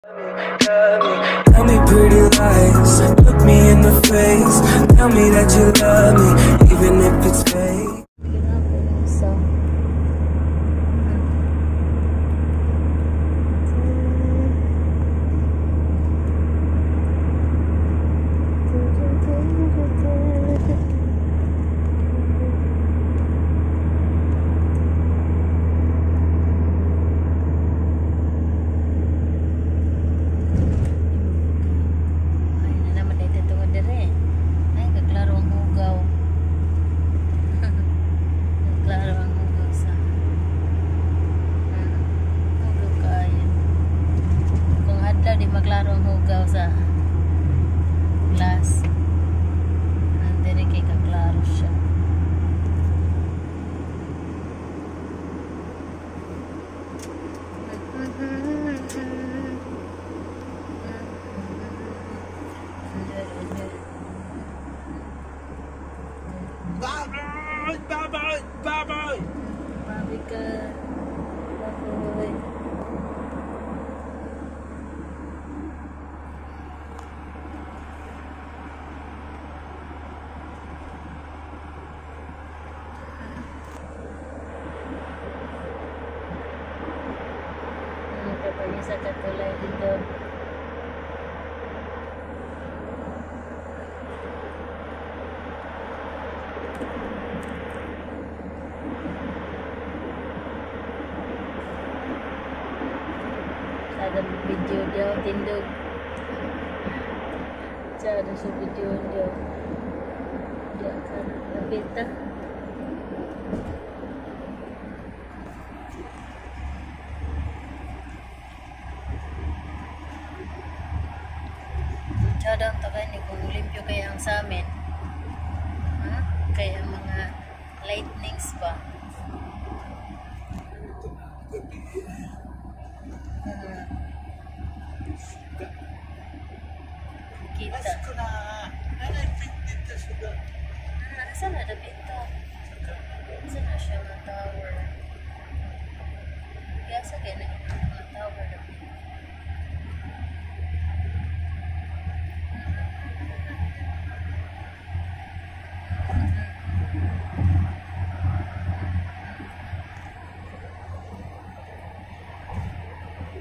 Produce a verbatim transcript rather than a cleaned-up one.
Tell me pretty lies, look me in the face. Tell me that you love me, even if it's fake. Maklaro ang hugaw sa glass. Nandiri kay kaklaro siya. Baboy! Baboy! Baboy! Baboy ka. Baboy. Sa katulay dito. Sada video dia tindog. Sada sa video dia. Dia kan nabita. Sada ang tagay ni kung limpyo kaya ang sa amin. Ha? Kaya mga lightnings ba? Hmm. Kita. Saan na dito? Saan na siya mga tower? Kaya sa ganyan mga tower na